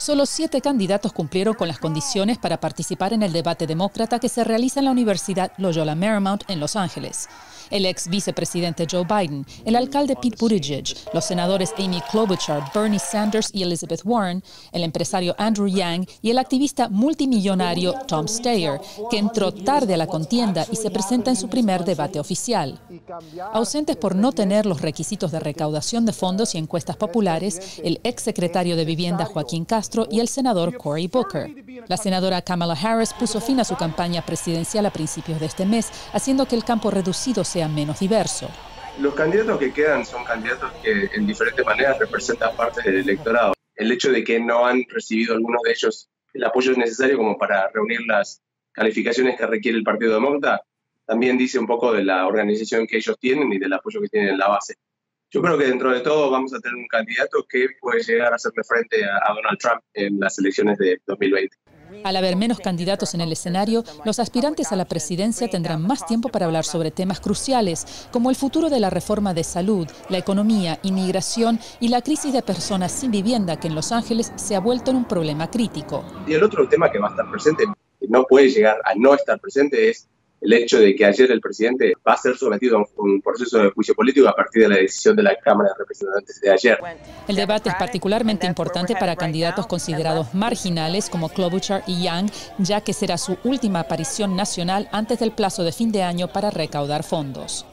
Solo 7 candidatos cumplieron con las condiciones para participar en el debate demócrata que se realiza en la Universidad Loyola Marymount en Los Ángeles. El ex vicepresidente Joe Biden, el alcalde Pete Buttigieg, los senadores Amy Klobuchar, Bernie Sanders y Elizabeth Warren, el empresario Andrew Yang y el activista multimillonario Tom Steyer, que entró tarde a la contienda y se presenta en su primer debate oficial. Ausentes por no tener los requisitos de recaudación de fondos y encuestas populares, el exsecretario de Vivienda Joaquín Castro y el senador Cory Booker. La senadora Kamala Harris puso fin a su campaña presidencial a principios de este mes, haciendo que el campo reducido sea menos diverso. Los candidatos que quedan son candidatos que en diferentes maneras representan partes del electorado. El hecho de que no han recibido algunos de ellos el apoyo necesario como para reunir las calificaciones que requiere el Partido Demócrata también dice un poco de la organización que ellos tienen y del apoyo que tienen en la base. Yo creo que dentro de todo vamos a tener un candidato que puede llegar a hacerle frente a Donald Trump en las elecciones de 2020. Al haber menos candidatos en el escenario, los aspirantes a la presidencia tendrán más tiempo para hablar sobre temas cruciales, como el futuro de la reforma de salud, la economía, inmigración y la crisis de personas sin vivienda que en Los Ángeles se ha vuelto en un problema crítico. Y el otro tema que va a estar presente, que no puede llegar a no estar presente, es el hecho de que ayer el presidente va a ser sometido a un proceso de juicio político a partir de la decisión de la Cámara de Representantes de ayer. El debate es particularmente importante para candidatos considerados marginales como Klobuchar y Yang, ya que será su última aparición nacional antes del plazo de fin de año para recaudar fondos.